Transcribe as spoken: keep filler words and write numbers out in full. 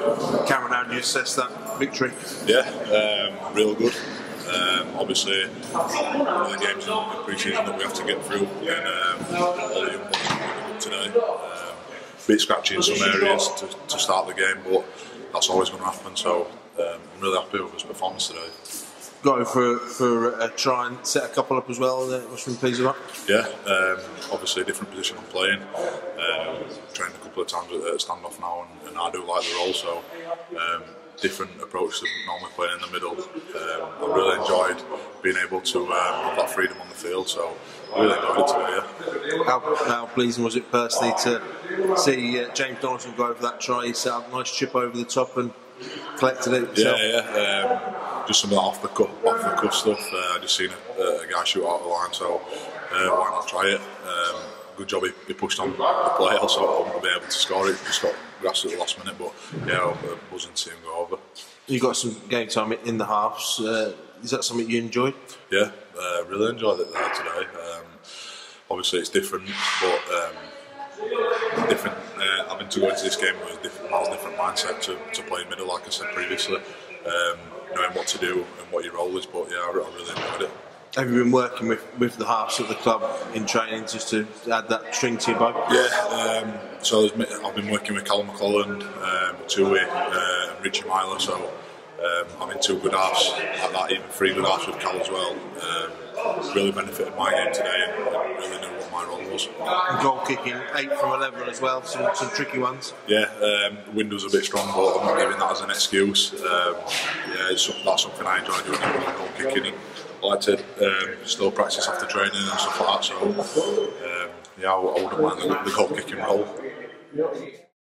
Cameron, how do you assess that victory? Yeah, um, real good. Um, obviously, one of the games in pre-season that we have to get through, and um, all the young boys are good today. Um, bit scratchy in some areas to, to start the game, but that's always going to happen. So um, I'm really happy with his performance today. Go for for a try and set a couple up as well. That was from pleased about. Yeah, um, obviously a different position I'm playing. Um, trained a couple of times at standoff now, and, and I do like the role. So um, different approach to normally playing in the middle. Um, I really enjoyed being able to um, have that freedom on the field. So I really enjoyed it today. Yeah. How, how pleasing was it personally to see uh, James Donaldson go over that try? He set up a nice chip over the top and collected it himself. Yeah, yeah. Um, just some of that off the cuff, off the cuff stuff. Uh, I just seen a, a guy shoot out the line, so uh, why not try it? Um, good job he, he pushed on the play. Also, I wouldn't be able to score it. Just got grasped at the last minute, but yeah, I wasn't seeing him go over. You got some game time in the halves. Uh, is that something you enjoyed? Yeah, uh, really enjoyed it there today. Um, obviously, it's different, but um, different. Uh, having to go into this game was different. Miles different mindset to, to play middle, like I said previously. Um, knowing what to do and what your role is, but yeah, I really enjoyed it. Have you been working with, with the halves at the club in training just to add that string to your bow? Yeah, um, so I've been working with Callum, McLelland, um, Tui, uh, and Richie Myler, so um, having two good halves like that, even three good halves with Cal as well, um, really benefited my game today and, and really knew what my role was. And goal kicking, eight from eleven as well, some, some tricky ones. Yeah, um, the wind was a bit strong, but I'm not giving that as an excuse. Um, yeah, it's, that's something I enjoy doing, goal kicking. And I like to um, still practice after training and stuff like that, so um, yeah, I, I wouldn't mind the, the goal kicking role.